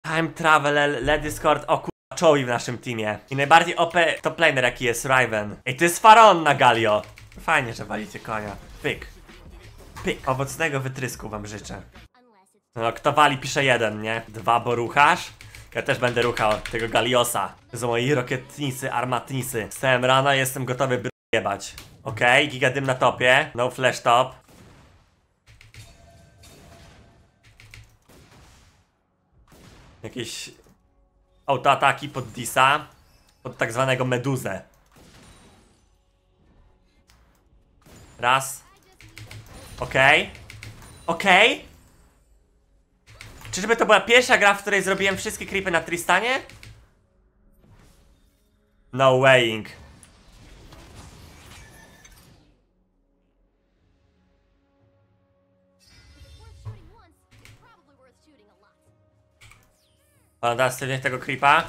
Time Travel, Led Discord, o kurwa, czołgi w naszym teamie. I najbardziej OP top laner jaki jest Riven. Ej, to jest Faraon na Galio. Fajnie, że walicie konia. Pyk. Pyk. Owocnego wytrysku wam życzę. No, kto wali, pisze 1, nie? 2, bo ruchasz. Ja też będę ruchał tego Galiosa. To są moi rokietnicy, armatnicy. Wstałem rano, jestem gotowy, by jebać. Okej, gigadym na topie. No flash top. Jakieś autoataki pod Disa. Pod tak zwanego Meduzę. Raz. Okej. Okej. Czyżby to była pierwsza gra, w której zrobiłem wszystkie creepy na Tristanie? No weighing. O, teraz sobie tego creepa.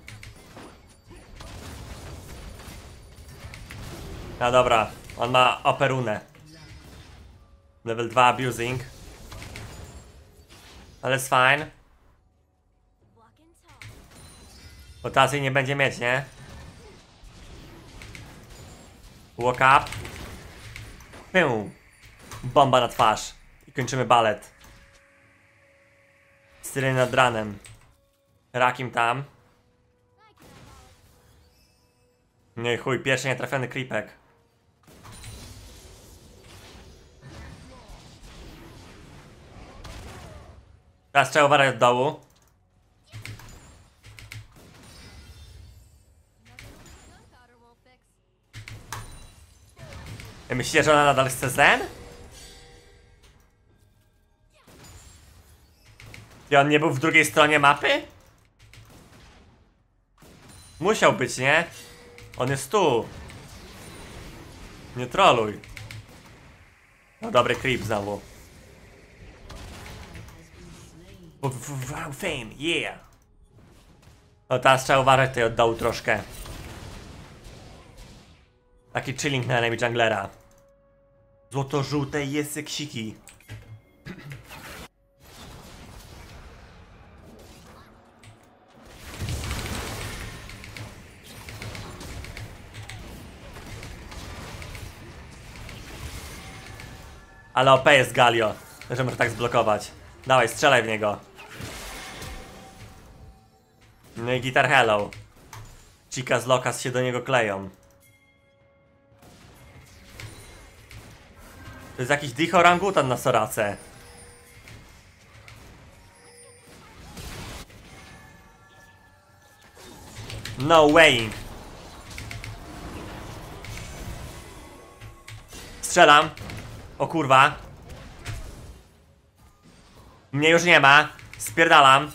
No dobra, on ma operunę. Level 2 abusing. Ale jest fine. Bo teraz jej nie będzie mieć, nie? Walk up. Pum. Bomba na twarz. I kończymy balet. Syreny nad ranem. Rakim tam. No i chuj, pierwszy nietrafiony creepek. Teraz trzeba uważać od dołu. Myślicie, że ona nadal chce zen? I on nie był w drugiej stronie mapy? Musiał być, nie? On jest tu. Nie troluj. No dobry creep znowu. Fame, yeah. No teraz trzeba uważać tutaj od dołu troszkę. Taki chilling na enemy junglera. Złoto-żółte jeseksiki. Ale OP jest Galio, że może tak zblokować. Dawaj, strzelaj w niego. No i Guitar Hello. Chica z Lokas się do niego kleją. To jest jakiś dich orangutan na Sorace. No weighing. Strzelam. O kurwa. Mnie już nie ma. Spierdalam.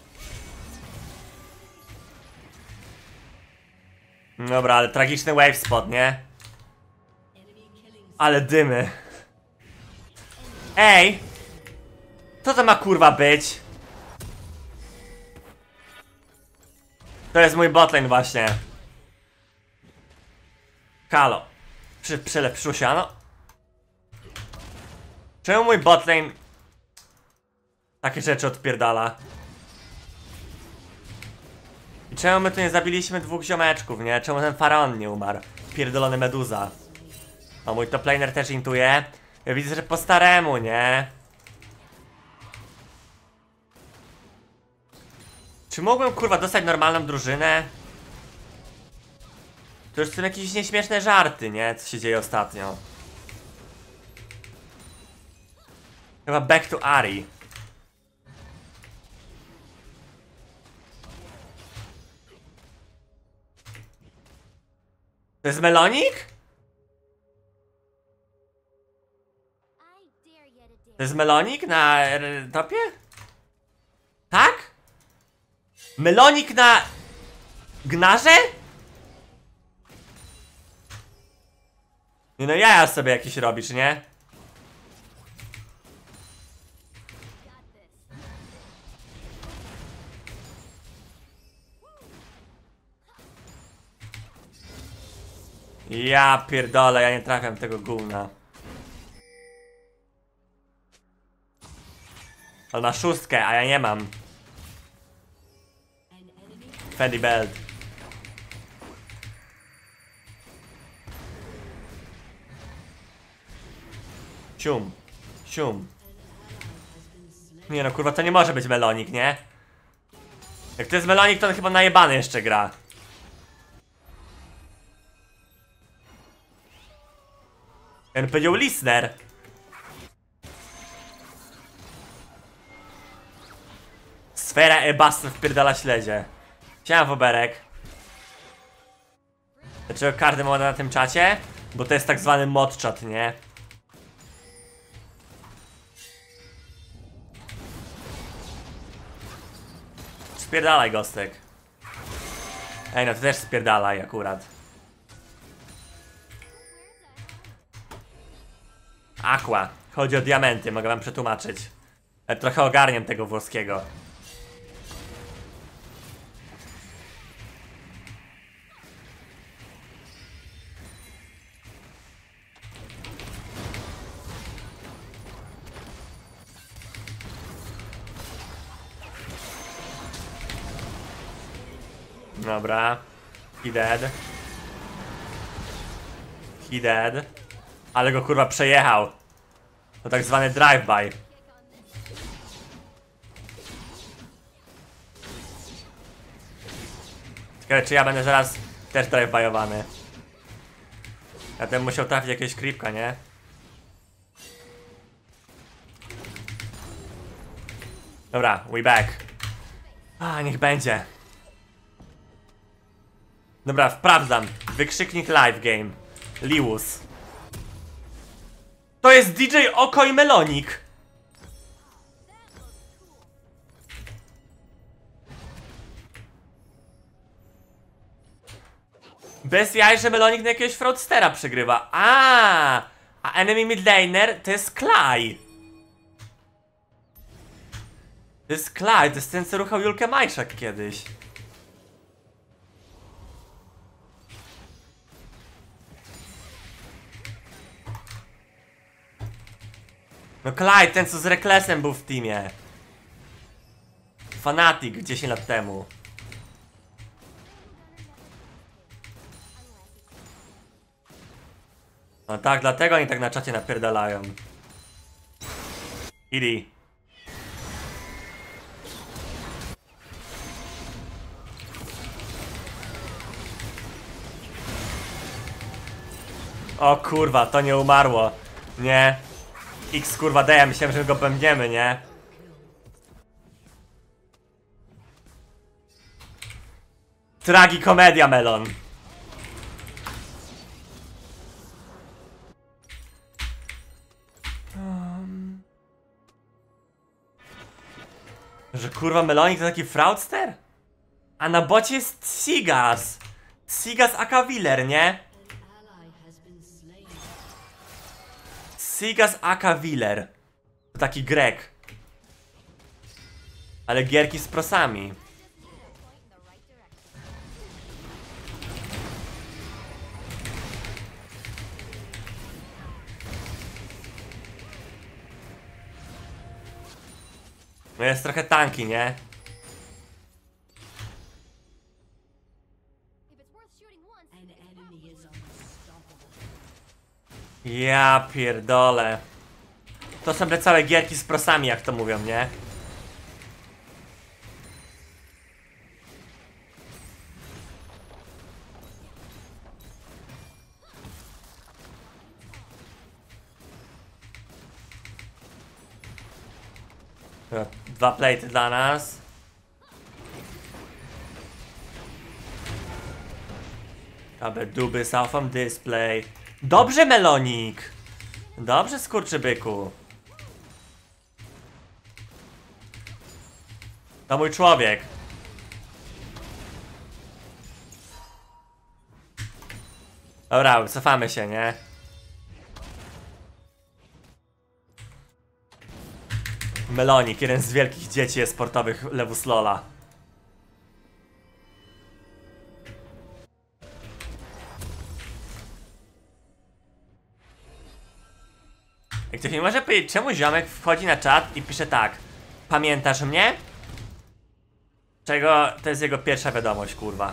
Dobra, ale tragiczny wave spot, nie? Ale dymy. Ej! Co to ma kurwa być? To jest mój botlane właśnie. Halo. Przylepszyło się, ano? Czemu mój botlane takie rzeczy odpierdala? I czemu my tu nie zabiliśmy dwóch ziomeczków, nie? Czemu ten Faraon nie umarł? Pierdolony Meduza. O, mój top laner też intuje. Ja widzę, że po staremu, nie? Czy mogłem kurwa dostać normalną drużynę? To już są jakieś nieśmieszne żarty, nie? Co się dzieje ostatnio. Chyba back to Ari. To jest melonik? To jest melonik na topie? Tak? Melonik na Gnarze? Nie no, jaja sobie jakiś robisz, nie? Ja pierdolę, ja nie trafiam tego gówna. On ma szóstkę, a ja nie mam. Fendi belt. Sium. Sium. Nie no kurwa, to nie może być Melonik, nie? Jak to jest Melonik, to on chyba najebany jeszcze gra. Ten powiedział listener. Sfera Ebastel wpierdala śledzie. Chciałem woberek. Dlaczego każdy ma na tym czacie? Bo to jest tak zwany mod chat, nie? Spierdalaj, Gostek. Ej, no to też spierdalaj akurat. Aqua. Chodzi o diamenty, mogę wam przetłumaczyć. Trochę ogarniam tego włoskiego. Dobra. He dead. He dead. Ale go kurwa przejechał. To tak zwany drive-by. Ciekawe, czy ja będę zaraz też drive-byowany. Ja bym musiał trafić jakiegoś creepka, nie? Dobra, we back. A, niech będzie. Dobra, sprawdzam. Wykrzyknik live game. Lius. To jest DJ Oko i Melonik. Bez jaj, że Melonik na jakiegoś fraudstera przegrywa. A enemy midlaner to jest Klaj. To jest Klaj, to jest ten, co ruchał Julkę Majszak kiedyś. No Clyde, ten co z Recklessem był w teamie. Fanatic 10 lat temu. No tak, dlatego oni tak na czacie napierdalają. Idi. O kurwa, to nie umarło. Nie. X kurwa D, myślałem, że go pędniemy, nie? Tragikomedia, Melon. Że kurwa Melonik to taki fraudster? A na bocie jest Sigas. Sigas aka Willer, nie? Sigas aka Willer. To taki Grek. Ale gierki z prosami. No jest trochę tanki, nie? Ja pierdolę. To są te całe gierki z prosami, jak to mówią, nie? Dwa plate dla nas. Aby duby south on display. Dobrze, Melonik! Dobrze, skurczybyku. To mój człowiek. Dobra, cofamy się, nie? Melonik, jeden z wielkich dzieci sportowych Lewus Lola. Jak ktoś mi może powiedzieć, czemu ziomek wchodzi na czat i pisze tak: pamiętasz mnie? Czego to jest jego pierwsza wiadomość, kurwa.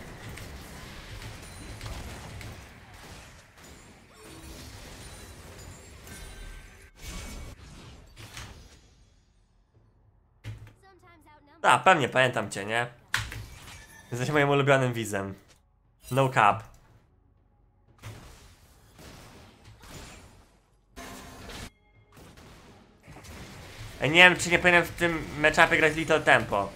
A, pewnie pamiętam cię, nie? Jesteś moim ulubionym widzem. No cap. Nie wiem, czy nie powinienem w tym matchupie grać Little Tempo.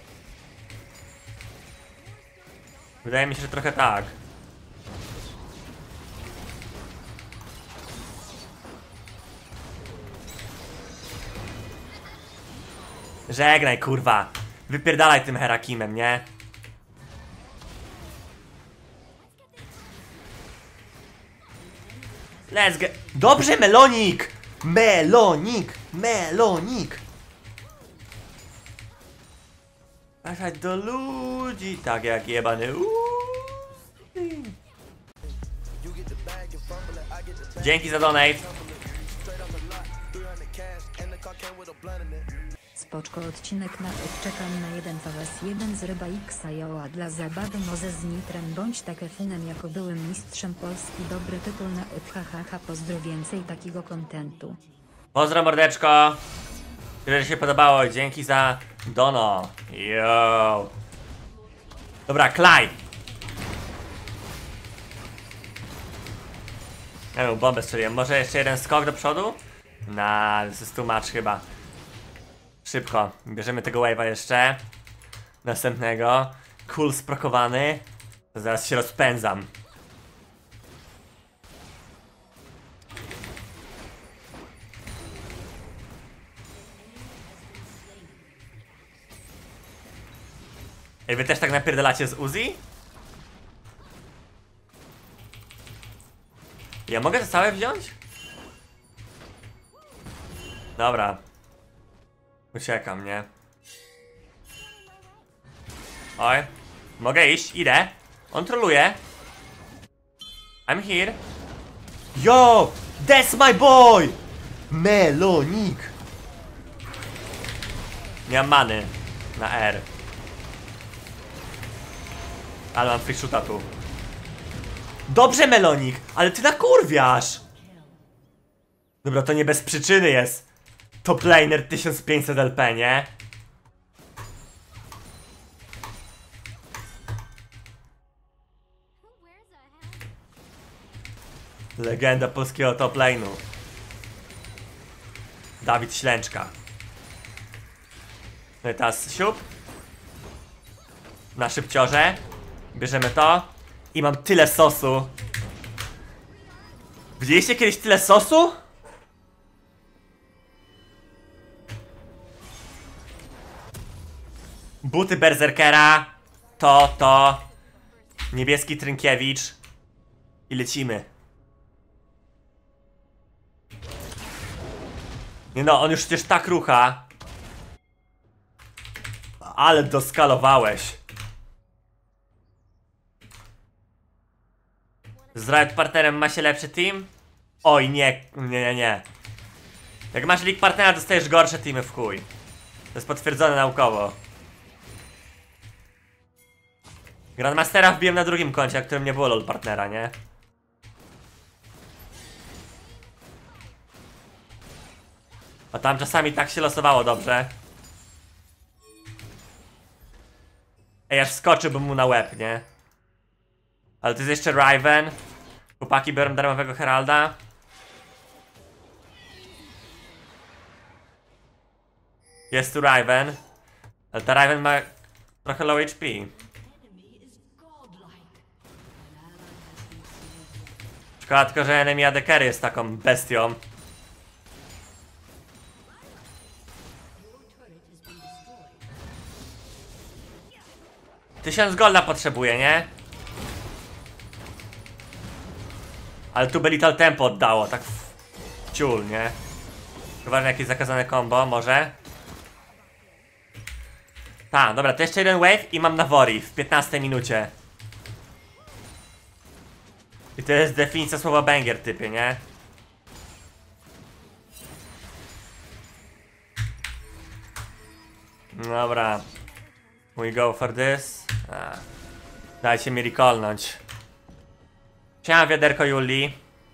Wydaje mi się, że trochę tak. Żegnaj, kurwa. Wypierdalaj tym Herakimem, nie? Let's get... Dobrze, Melonik! Melonik! Melonik! Wracać do ludzi, tak jak jebany. Dzięki za donate. Spoczko odcinek na czekam na 1 vs 1 z Ryba X Joa dla zabawy Mozes z Nitrem bądź Takefunem jako byłym mistrzem Polski. Dobry tytuł na hahaha. Pozdro, więcej takiego kontentu. Pozdro, mordeczko. Tyle, że się podobało, dzięki za dono. Yo. Dobra, Klaj. Ja bym bombę strzeliłem. Może jeszcze jeden skok do przodu? This is too much chyba. Szybko, bierzemy tego wave'a jeszcze. Następnego. Cool sprokowany. Zaraz się rozpędzam. Ej, wy też tak napierdalacie z Uzi? Ja mogę to całe wziąć? Dobra. Uciekam, nie? Oj. Mogę iść, idę. On troluje. I'm here. Yo! That's my boy! Melonik! Nie mam many na R. Ale mam free shoota tu. Dobrze, Melonik, ale ty nakurwiasz! Dobra, to nie bez przyczyny jest. Top laner 1500 LP, nie? Legenda polskiego top lane'u. Dawid Ślęczka. No i teraz siup. Na szybciorze. Bierzemy to. I mam tyle sosu. Widzieliście kiedyś tyle sosu? Buty berserkera. To. Niebieski Trynkiewicz. I lecimy. Nie no, on już przecież tak rucha. Ale doskalowałeś. Z Riot partnerem ma się lepszy team? Oj, nie. Jak masz league partnera, dostajesz gorsze teamy w chuj. To jest potwierdzone naukowo. Grandmastera wbiłem na drugim koncie, na którym nie było LoL partnera, nie? A tam czasami tak się losowało dobrze. Ej, aż skoczyłbym mu na łeb, nie? Ale to jest jeszcze Riven. Chłopaki biorą darmowego Heralda. Jest tu Riven. Ale ta Riven ma trochę low HP. Szkoda tylko, że enemy AD Carry jest taką bestią. Tysiąc golda potrzebuje, nie? Ale tu by Little Tempo oddało, tak w ciul, nie? Chyba, że jakieś zakazane combo, może? Tak, dobra, to jeszcze jeden wave i mam Navori w 15 minucie. I to jest definicja słowa banger, typie, nie? Dobra. We go for this. Dajcie mi recallnąć. Siema wiaderko Julii.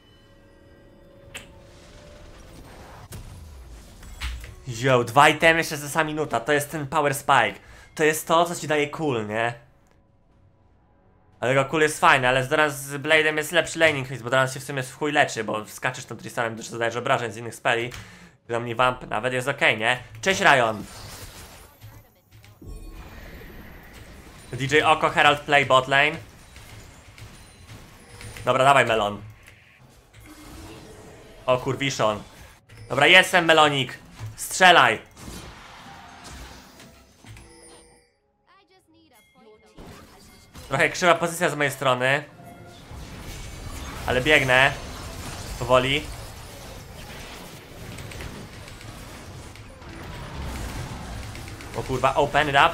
Yo, 2 itemy jeszcze za minuta. To jest ten power spike. To jest to, co ci daje cool, nie? Ale jego cool jest fajny, ale zaraz z Blade'em jest lepszy laning hit, bo teraz się w sumie w chuj leczy, bo skaczesz tam Tristanem, też zadajesz obrażeń z innych speli. Dla mnie vamp nawet jest okej, nie? Cześć Ryan! DJ Oko, Herald play bot lane. Dobra, dawaj Melon. O kurwiszon. Dobra, jestem Melonik. Strzelaj. Trochę krzywa pozycja z mojej strony. Ale biegnę. Powoli. O kurwa, open it up.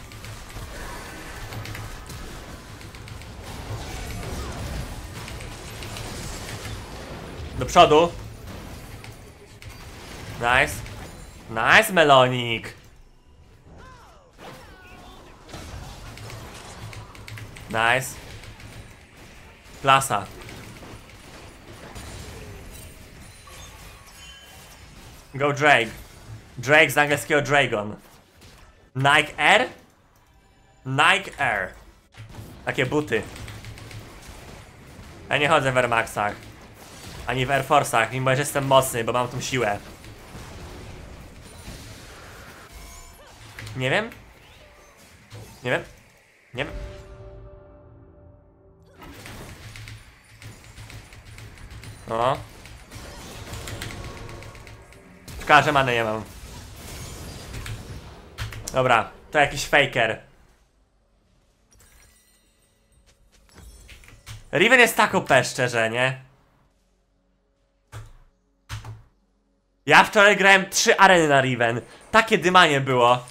Do przodu. Nice. Nice, Melonik. Nice. Klasa. Go Drake. Drake z angielskiego Dragon. Nike Air? Nike Air. Takie buty. Ja nie chodzę w Air Maxach. Ani w Air Force'ach, mimo że jestem mocny, bo mam tą siłę. Nie wiem. Nie wiem. Nie wiem. O. Szkoda, że many nie mam. Dobra, to jakiś faker. Riven jest tak OP, szczerze, nie? Ja wczoraj grałem 3 areny na Riven. Takie dymanie było.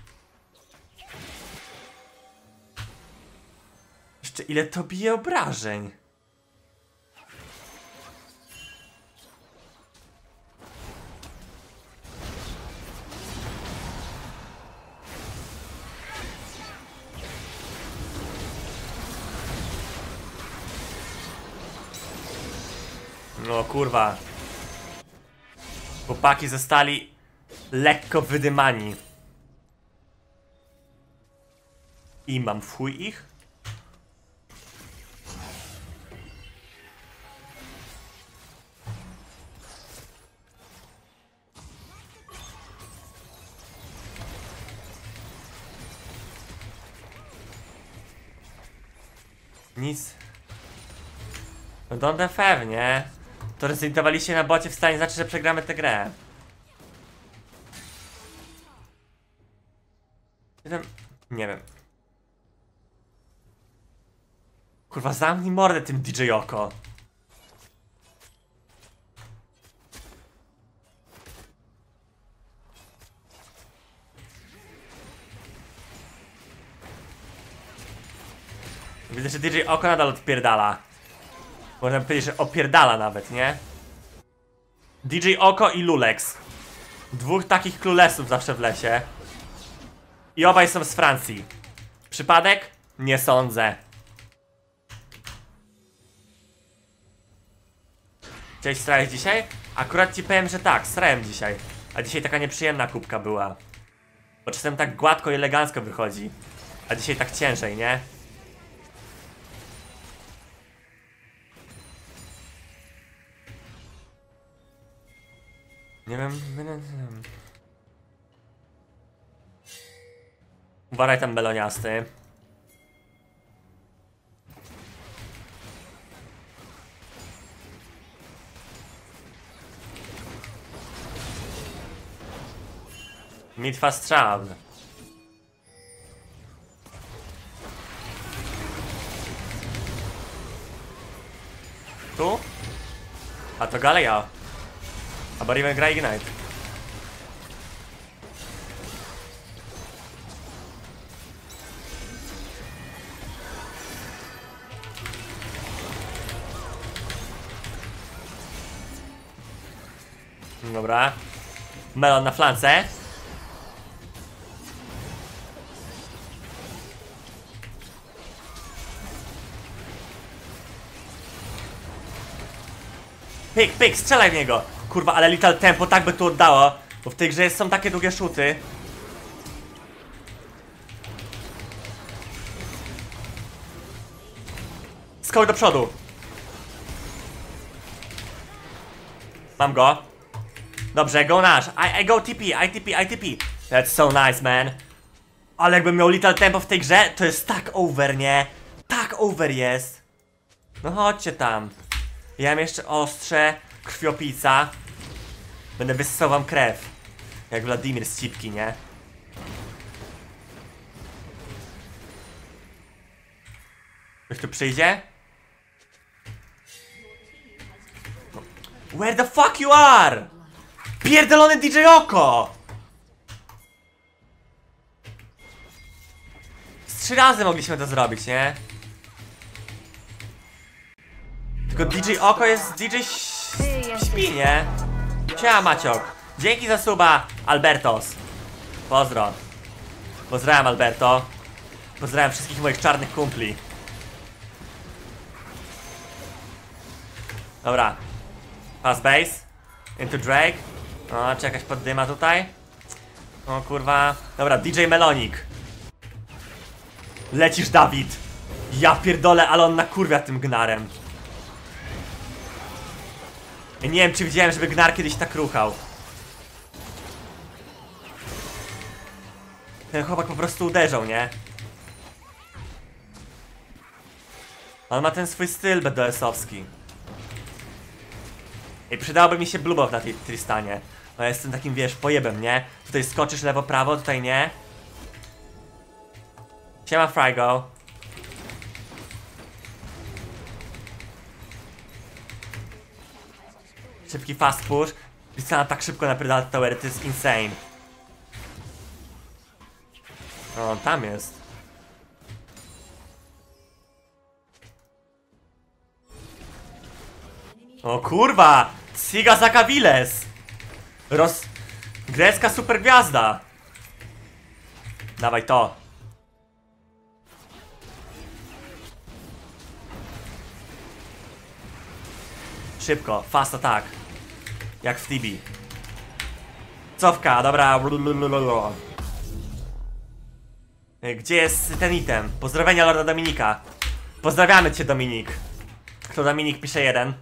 Jeszcze ile to bije obrażeń? No kurwa. Chłopaki zostali lekko wydymani. I mam w chuj ich? Nic. No don't FF, nie? To rezydentowaliście na bocie w stanie znaczy, że przegramy tę grę. Nie wiem. Kurwa, zamknij mordę tym DJ Oko. Widzę, że DJ Oko nadal odpierdala. Można powiedzieć, że opierdala nawet, nie? DJ Oko i Lulex. Dwóch takich królesów zawsze w lesie. I obaj są z Francji. Przypadek? Nie sądzę. Chciałeś strać dzisiaj? Akurat ci powiem, że tak, strałem dzisiaj. A dzisiaj taka nieprzyjemna kubka była. Bo czasem tak gładko i elegancko wychodzi. A dzisiaj tak ciężej, nie? Nie wiem. Uważaj tam beloniasty. Mitwa strzał. Tu? A to Galea. A Riven gra Ignite. Dobra. Melon na flance. Pyk, pyk, strzelaj w niego. Kurwa, ale Little Tempo tak by tu oddało. Bo w tej grze są takie długie szuty. Skok do przodu. Mam go. Dobrze, go nasz. I go TP, ITP. That's so nice, man. Ale jakbym miał Little Tempo w tej grze, to jest tak over, nie? Tak over jest. No chodźcie tam. Ja mam jeszcze ostrze, krwiopijca. Będę wyssał wam krew. Jak Wladimir z cipki, nie? Ktoś tu przyjdzie? Where the fuck you are? Pierdolony DJ Oko! Z 3 razy mogliśmy to zrobić, nie? Tylko DJ Oko jest DJ śpi, nie? Siema Maciok. Dzięki za suba, Albertos. Pozdro. Pozdrawiam Alberto. Pozdrawiam wszystkich moich czarnych kumpli. Dobra. Pass base. Into Drake. O, czy jakaś poddyma tutaj? O kurwa. Dobra, DJ Melonik. Lecisz, Dawid. Ja pierdolę, ale on nakurwia tym gnarem. Ja nie wiem, czy widziałem, żeby gnar kiedyś tak ruchał. Ten chłopak po prostu uderzał, nie? On ma ten swój styl BDS-owski. I przydałoby mi się blue buff na tej Tristanie. No jestem takim, wiesz, pojebem, nie? Tutaj skoczysz lewo, prawo, tutaj nie. Siema Frygo. Szybki fast push. Tristana tak szybko napierdala towery, to jest insane. O, tam jest. O kurwa! Siga Zakawiles! Grecka supergwiazda! Dawaj to! Szybko, fast attack. Jak w Tibi. Cofka, dobra. Gdzie jest ten item? Pozdrowienia Lorda Dominika. Pozdrawiamy cię, Dominik. Kto Dominik pisze 1?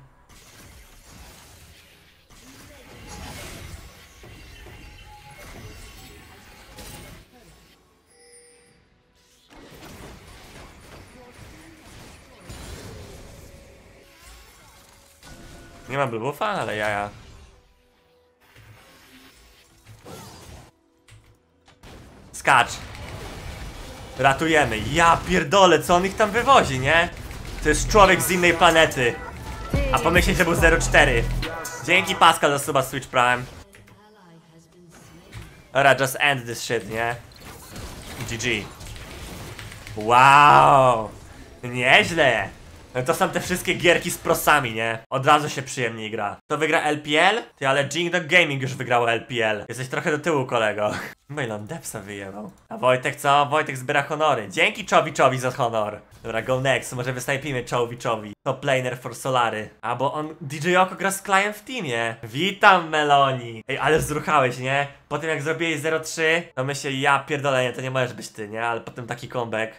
Nie mam blue buffa, ale jaja. Skacz. Ratujemy. Ja pierdolę, co on ich tam wywozi, nie? To jest człowiek z innej planety. A pomyśleć, że był 0,4. Dzięki Pascal za suba Switch Prime. Dobra, just end this shit, nie? GG. Wow. Nieźle. No to są te wszystkie gierki z prosami, nie? Od razu się przyjemniej gra. To wygra LPL? Ty, ale Jingdog Gaming już wygrało LPL. Jesteś trochę do tyłu, kolego. Mylon Depsa wyjebał. A Wojtek co? Wojtek zbiera honory. Dzięki Czowiczowi za honor. Dobra, go next. Może wysnajpimy Czowiczowi. Top laner for Solary. A bo on DJ Oko gra z Klejem w teamie. Witam, Meloni. Ej, ale zruchałeś, nie? Po tym jak zrobiłeś 0-3, to myślę, ja pierdolę, nie, to nie możesz być ty, nie? Ale potem taki comeback.